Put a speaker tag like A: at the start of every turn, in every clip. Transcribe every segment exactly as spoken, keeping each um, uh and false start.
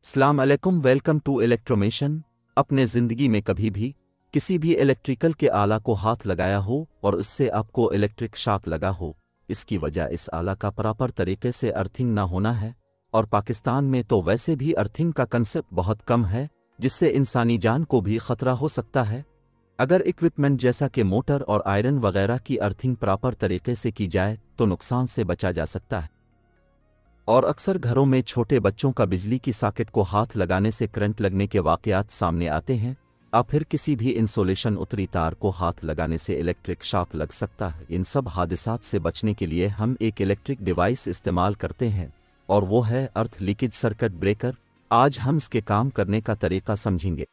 A: अस्सलाम अलैकुम, welcome to इलेक्ट्रोमेशन। अपने ज़िंदगी में कभी भी किसी भी इलेक्ट्रिकल के आला को हाथ लगाया हो और उससे आपको इलेक्ट्रिक शॉक लगा हो, इसकी वजह इस आला का प्रॉपर तरीके से अर्थिंग ना होना है। और पाकिस्तान में तो वैसे भी अर्थिंग का कंसेप्ट बहुत कम है, जिससे इंसानी जान को भी ख़तरा हो सकता है। अगर इक्विपमेंट जैसा कि मोटर और आयरन वगैरह की अर्थिंग प्रॉपर तरीके से की जाए तो नुकसान से बचा जा सकता है। और अक्सर घरों में छोटे बच्चों का बिजली की सॉकेट को हाथ लगाने से करंट लगने के वाक़यात सामने आते हैं, या फिर किसी भी इंसुलेशन उतरी तार को हाथ लगाने से इलेक्ट्रिक शॉक लग सकता है। इन सब हादसात से बचने के लिए हम एक इलेक्ट्रिक डिवाइस इस्तेमाल करते हैं और वो है अर्थ लीकेज सर्किट ब्रेकर। आज हम इसके काम करने का तरीका समझेंगे।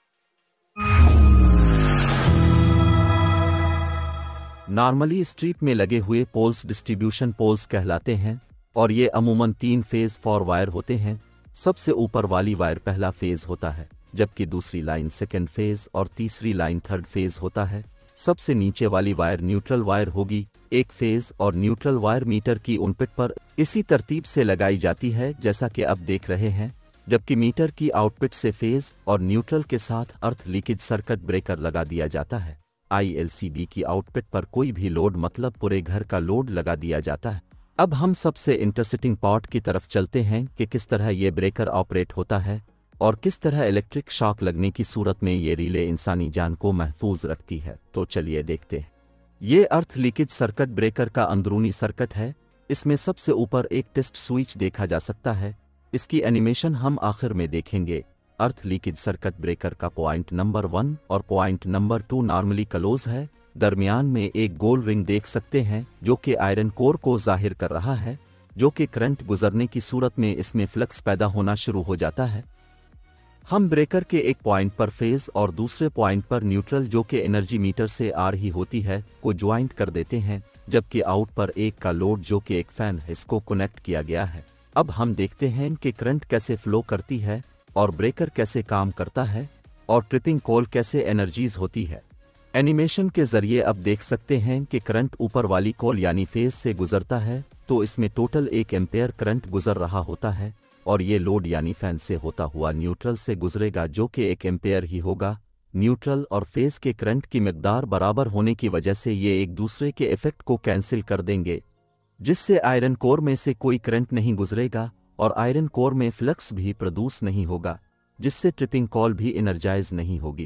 A: नॉर्मली स्ट्रीट में लगे हुए पोल्स डिस्ट्रीब्यूशन पोल्स कहलाते हैं और ये अमूमन तीन फेज़ फॉर वायर होते हैं। सबसे ऊपर वाली वायर पहला फेज़ होता है, जबकि दूसरी लाइन सेकेंड फेज़ और तीसरी लाइन थर्ड फेज़ होता है। सबसे नीचे वाली वायर न्यूट्रल वायर होगी। एक फेज़ और न्यूट्रल वायर मीटर की इनपुट पर इसी तरतीब से लगाई जाती है जैसा कि अब देख रहे हैं, जबकि मीटर की आउटपुट से फेज़ और न्यूट्रल के साथ अर्थ लीकेज सर्किट ब्रेकर लगा दिया जाता है। आई एल सी बी की आउटपुट पर कोई भी लोड मतलब पूरे घर का लोड लगा दिया जाता है। अब हम सबसे इंटरेस्टिंग पार्ट की तरफ चलते हैं कि किस तरह ये ब्रेकर ऑपरेट होता है और किस तरह इलेक्ट्रिक शॉक लगने की सूरत में ये रिले इंसानी जान को महफूज रखती है। तो चलिए देखते हैं। ये अर्थ लीकेज सर्किट ब्रेकर का अंदरूनी सर्किट है। इसमें सबसे ऊपर एक टेस्ट स्विच देखा जा सकता है। इसकी एनिमेशन हम आखिर में देखेंगे। अर्थ लीकेज सर्किट ब्रेकर का पॉइंट नंबर वन और point number two normally close है। दरमियान में एक गोल रिंग देख सकते हैं जो कि आयरन कोर को जाहिर कर रहा है, जो कि करंट गुजरने की सूरत में इसमें फ्लक्स पैदा होना शुरू हो जाता है। हम ब्रेकर के एक पॉइंट पर फेज और दूसरे पॉइंट पर न्यूट्रल, जो कि एनर्जी मीटर से आ रही होती है, को ज्वाइंट कर देते हैं, जबकि आउट पर एक का लोड जो कि एक फैन है इसको कनेक्ट किया गया है। अब हम देखते हैं कि करंट कैसे फ्लो करती है और ब्रेकर कैसे काम करता है और ट्रिपिंग कॉल कैसे एनर्जीज होती है। एनिमेशन के जरिए अब देख सकते हैं कि करंट ऊपर वाली कॉल यानी फेज से गुजरता है तो इसमें टोटल एक एम्पेयर करंट गुजर रहा होता है और ये लोड यानी फैन से होता हुआ न्यूट्रल से गुजरेगा, जो कि एक एम्पेयर ही होगा। न्यूट्रल और फेज के करंट की मिकदार बराबर होने की वजह से ये एक दूसरे के इफेक्ट को कैंसिल कर देंगे, जिससे आयरन कोर में से कोई करंट नहीं गुजरेगा और आयरन कोर में फ्लक्स भी प्रोड्यूस नहीं होगा, जिससे ट्रिपिंग कॉल भी एनर्जाइज नहीं होगी।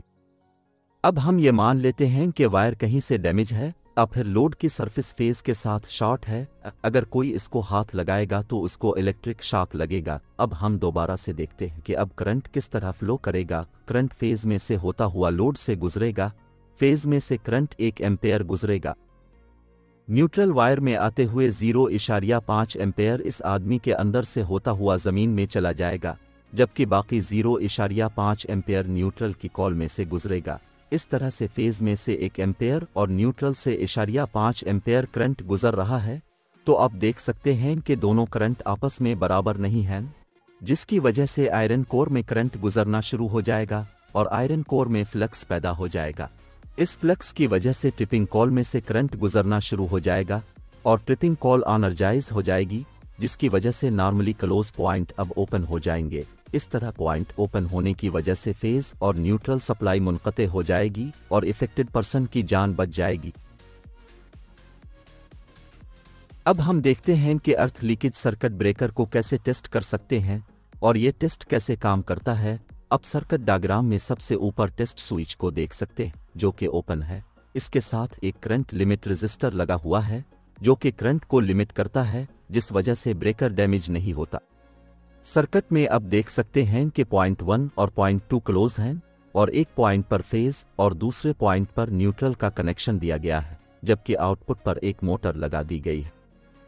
A: अब हम ये मान लेते हैं कि वायर कहीं से डैमेज है या फिर लोड की सरफेस फेज के साथ शॉर्ट है। अगर कोई इसको हाथ लगाएगा तो उसको इलेक्ट्रिक शॉक लगेगा। अब हम दोबारा से देखते हैं कि अब करंट किस तरह फ्लो करेगा। करंट फेज में से होता हुआ लोड से गुजरेगा। फेज में से करंट एक एम्पेयर गुजरेगा। न्यूट्रल वायर में आते हुए जीरो इशारिया पाँच एम्पेयर इस आदमी के अंदर से होता हुआ ज़मीन में चला जाएगा, जबकि बाकी जीरो इशारिया पाँच एम्पेयर न्यूट्रल की कॉल में से गुजरेगा। इस तरह से फेज में से एक एम्पेयर और न्यूट्रल से इशारिया पाँच एम्पेयर करंट गुजर रहा है। तो आप देख सकते हैं कि दोनों करंट आपस में बराबर नहीं हैं, जिसकी वजह से आयरन कोर में करंट गुजरना शुरू हो जाएगा और आयरन कोर में फ्लक्स पैदा हो जाएगा। इस फ्लक्स की वजह से ट्रिपिंग कॉल में से करंट गुजरना शुरू हो जाएगा और ट्रिपिंग कॉल एनर्जाइज हो जाएगी, जिसकी वजह से नॉर्मली क्लोज पॉइंट अब ओपन हो जाएंगे। इस तरह पॉइंट ओपन होने की वजह से फेज और न्यूट्रल सप्लाई मुनक़ते हो जाएगी और इफेक्टेड पर्सन की जान बच जाएगी। अब हम देखते हैं कि अर्थ लीकेज सर्किट ब्रेकर को कैसे टेस्ट कर सकते हैं और ये टेस्ट कैसे काम करता है। अब सर्किट डायग्राम में सबसे ऊपर टेस्ट स्विच को देख सकते हैं, जो कि ओपन है। इसके साथ एक करंट लिमिट रजिस्टर लगा हुआ है, जो कि करंट को लिमिट करता है, जिस वजह से ब्रेकर डैमेज नहीं होता। सर्किट में अब देख सकते हैं कि पॉइंट वन और पॉइंट टू क्लोज हैं और एक पॉइंट पर फेज और दूसरे पॉइंट पर न्यूट्रल का कनेक्शन दिया गया है, जबकि आउटपुट पर एक मोटर लगा दी गई है।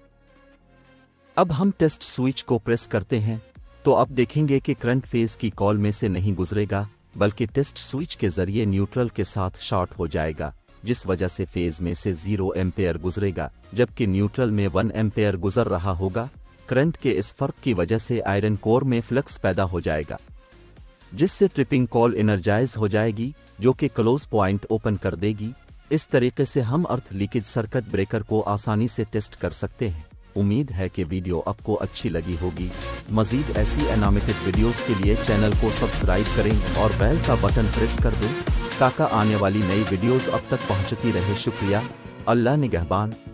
A: अब हम टेस्ट स्विच को प्रेस करते हैं तो अब देखेंगे कि करंट फेज की कॉल में से नहीं गुजरेगा, बल्कि टेस्ट स्विच के जरिए न्यूट्रल के साथ शॉर्ट हो जाएगा, जिस वजह से फेज में से जीरो एम्पेयर गुजरेगा, जबकि न्यूट्रल में वन एम्पेयर गुजर रहा होगा। करंट के इस फर्क की वजह से आयरन कोर में फ्लक्स पैदा हो जाएगा, जिससे ट्रिपिंग कॉल एनर्जाइज हो जाएगी, जो कि क्लोज पॉइंट ओपन कर देगी। इस तरीके से हम अर्थ लीकेज सर्किट ब्रेकर को आसानी से टेस्ट कर सकते हैं। उम्मीद है कि वीडियो आपको अच्छी लगी होगी। मज़ीद ऐसी एनिमेटेड वीडियोस के लिए चैनल को सब्सक्राइब करें और बेल का बटन प्रेस कर दें ताकि आने वाली नई वीडियोस अब तक पहुंचती रहे। शुक्रिया। अल्लाह निगहबान।